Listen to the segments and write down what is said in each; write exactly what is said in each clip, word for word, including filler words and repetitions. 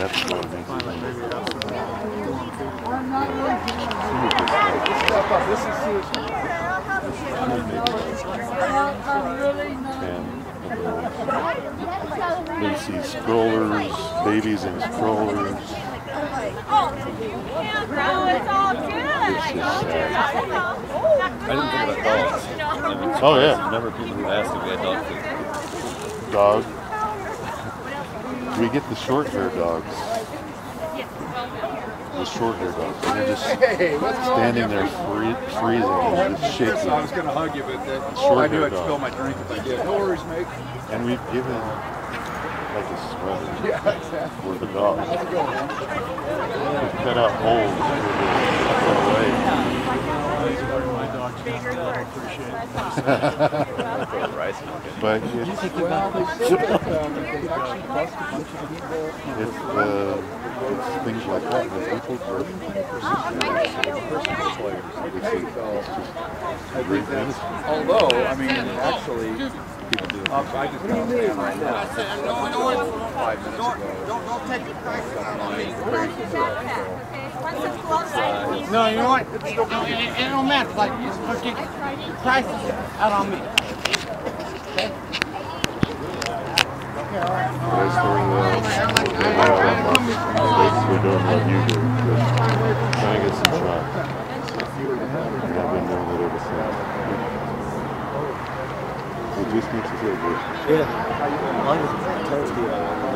that's what makes it. Then see strollers, babies in strollers. Oh, it's all good. It's just sad. I didn't think about dogs. Oh yeah. The number of people who asked if we had dog food. Dog. We get the short hair dogs. The short hair dogs. And they're just standing there free, freezing and just shaking. I was going to hug you, but that, Short I knew hair I'd dog. spill my drink if I did. No worries, mate. And we've given like a sweater Yeah, exactly. for the dog. We've cut out holes for the away. My dog's not that appreciate But it's, Well, they said that um, they actually bust a bunch of people. it's, uh, it's things like that. When people for great things. Although, I mean, actually, um, I just got a fan right now. Five minutes ago. Don't, don't take the price out on me. No, you know what? It, it, it don't matter. Like, just put the prices out on me. That's where the, we're doing what you do. Just trying to get some shots. And I've been doing it ever since. It just makes you feel good. Yeah. Mine was toasty.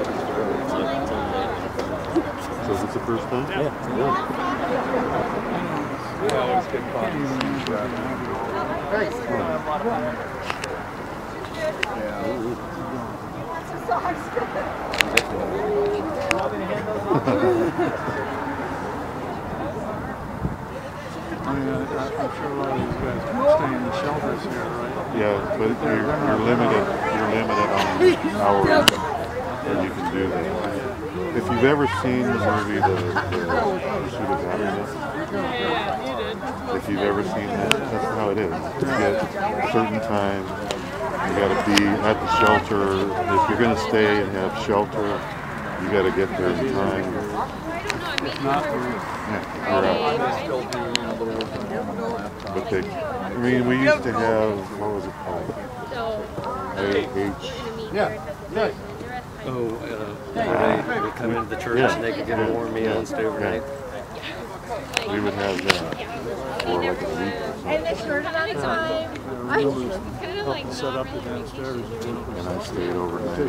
So is this the first time? Yeah. Yeah, always good fun. Hey. I mean, I, I'm sure a lot of these guys stay in the shelters here, right? Yeah, but you're, you're limited. You're limited on hours that you can do that. If you've ever seen the movie The, the Pursuit of Happiness, if you've ever seen that, that's how it is. You get a certain time. You got to be at the shelter. If you're going to stay and have shelter, you got to get there in time. If not, Yeah, you're out. I still do, you know, the work from home on the laptop. But they, I mean, we used to have, what was it called? A H. Yeah, right. Oh, uh, where they would come into the church Yeah. and they could get a warm meal and stay overnight. We would have that for like a week or And something. the short amount of time. I kind of like help set up the downstairs. And I stayed overnight.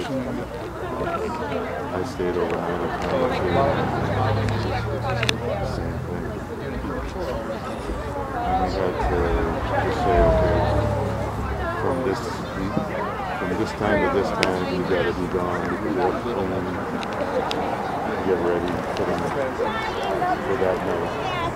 I stayed overnight at night too. Same thing. And we had to just say, okay, from this from this time to this time, you got to be gone. You have to clean, get ready for, them, for that night.